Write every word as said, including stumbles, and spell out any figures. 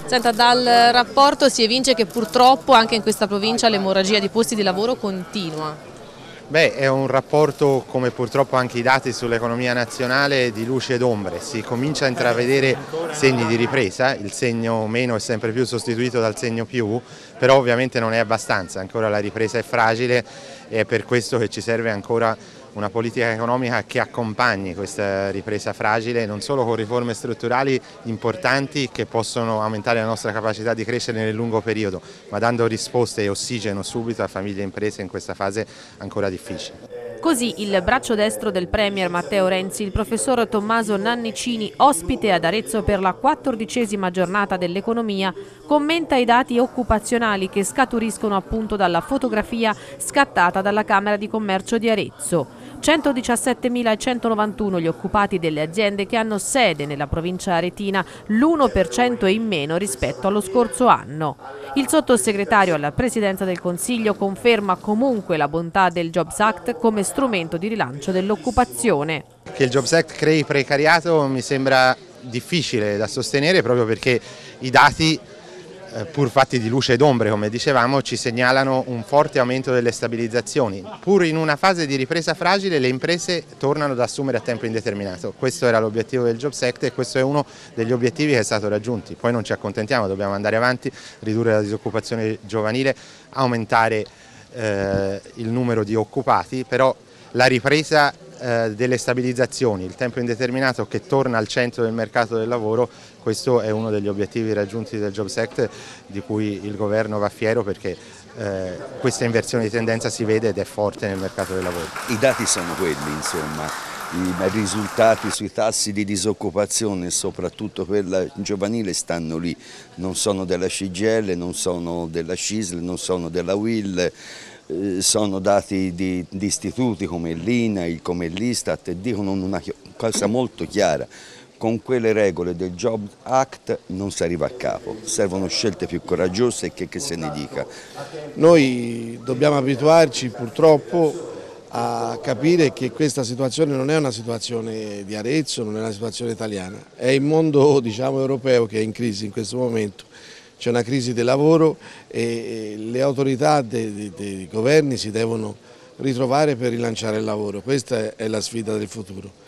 Senta, dal rapporto si evince che purtroppo anche in questa provincia l'emorragia di posti di lavoro continua. Beh, è un rapporto, come purtroppo anche i dati sull'economia nazionale, di luci ed ombre. Si comincia a intravedere segni di ripresa, il segno meno è sempre più sostituito dal segno più, però ovviamente non è abbastanza, ancora la ripresa è fragile e è per questo che ci serve ancora una politica economica che accompagni questa ripresa fragile, non solo con riforme strutturali importanti che possono aumentare la nostra capacità di crescere nel lungo periodo, ma dando risposte e ossigeno subito a famiglie e imprese in questa fase ancora difficile. Così il braccio destro del Premier Matteo Renzi, il professor Tommaso Nannicini, ospite ad Arezzo per la quattordicesima giornata dell'economia, commenta i dati occupazionali che scaturiscono appunto dalla fotografia scattata dalla Camera di Commercio di Arezzo. centodiciassettemilacentonovantuno gli occupati delle aziende che hanno sede nella provincia aretina, l'uno per cento in meno rispetto allo scorso anno. Il sottosegretario alla Presidenza del Consiglio conferma comunque la bontà del Jobs Act come strumento di rilancio dell'occupazione. Che il Jobs Act crei precariato mi sembra difficile da sostenere proprio perché i dati, pur fatti di luce ed ombre come dicevamo, ci segnalano un forte aumento delle stabilizzazioni. Pur in una fase di ripresa fragile le imprese tornano ad assumere a tempo indeterminato. Questo era l'obiettivo del Jobs Act e questo è uno degli obiettivi che è stato raggiunto. Poi non ci accontentiamo, dobbiamo andare avanti, ridurre la disoccupazione giovanile, aumentare eh, il numero di occupati, però la ripresa eh, delle stabilizzazioni, il tempo indeterminato che torna al centro del mercato del lavoro, questo è uno degli obiettivi raggiunti del Jobs Act di cui il governo va fiero perché eh, questa inversione di tendenza si vede ed è forte nel mercato del lavoro. I dati sono quelli, insomma, i risultati sui tassi di disoccupazione, soprattutto quella giovanile, stanno lì, non sono della C G I L, non sono della C I S L, non sono della U I L. Sono dati di, di istituti come l'I N A I, come l'Istat e dicono una cosa molto chiara: con quelle regole del Jobs Act non si arriva a capo, servono scelte più coraggiose e che, che se ne dica. Noi dobbiamo abituarci purtroppo a capire che questa situazione non è una situazione di Arezzo, non è una situazione italiana, è il mondo, diciamo, europeo che è in crisi in questo momento. C'è una crisi del lavoro e le autorità dei, dei, dei governi si devono ritrovare per rilanciare il lavoro, questa è la sfida del futuro.